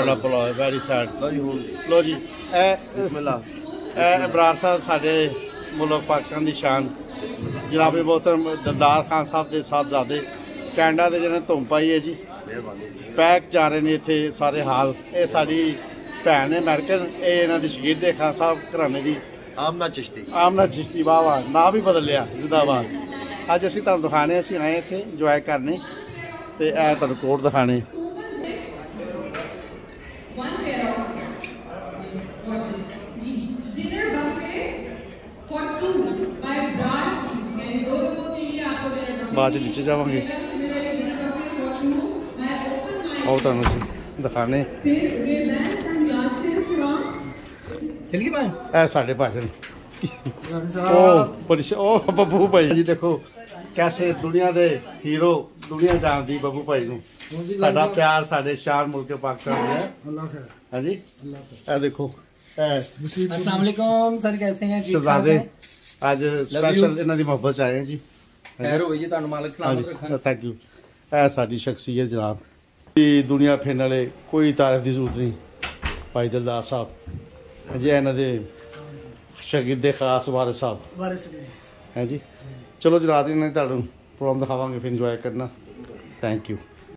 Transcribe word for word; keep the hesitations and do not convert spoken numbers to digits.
Very sad. लो जी अबरार साहब साडे मुल्क पाकिस्तान की शान जनाब मोहतरम दिलदार खान साहब के साहबजादे कैनेडा के जिन्हें धुम पाई है जी पैक जा रहे हैं इतने सारे हाल। ये साड़ी भैन है अमेरिकन ये इन्हों की शकीर खान साहब घराने की आमना चिश्ती आमना चिश्ती वाह वाह ना भी बदल लिया जिंदाबाद। अज असीं तुहानूं दिखाने असीं आए इत्थे इंजॉय करने ते ऐ तुहानूं कोट दिखाने। बाद नीचे जावांगे और तुहानूं असीं दिखाने ए साढ़े भाजन ओ बड़ी ओ बब्बू भाई जी देखो कैसे दुनिया दे हीरो दुनिया जानती बब्बू भाई नूं साडा प्यार साडे शान मुल्क पाकिस्तान है। हाँ जी ए देखो अस्सलाम वालेकुम सर कैसे हैं शहजादे आज स्पेशल इन्हां दी मोहब्बत आए हैं जी। खैर हो जी तुहानूं मालिक सलामत रखन। थैंक यू ए साडी शख्सियत जनाब दुनिया फिरने वाले कोई तारीफ की जरूरत नहीं भाई दिलदार साहब जी इन्हों के शकीद खास वारिस साहब है जी। चलो जी रात इन्हें प्रोग्राम दिखावांगे फिर इंजॉय करना। Thank you.